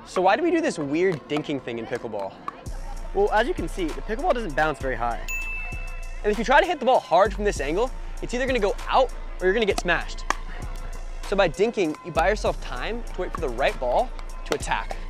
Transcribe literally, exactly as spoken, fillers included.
So why do we do this weird dinking thing in pickleball? Well, as you can see, the pickleball doesn't bounce very high. And if you try to hit the ball hard from this angle, it's either gonna go out or you're gonna get smashed. So by dinking, you buy yourself time to wait for the right ball to attack.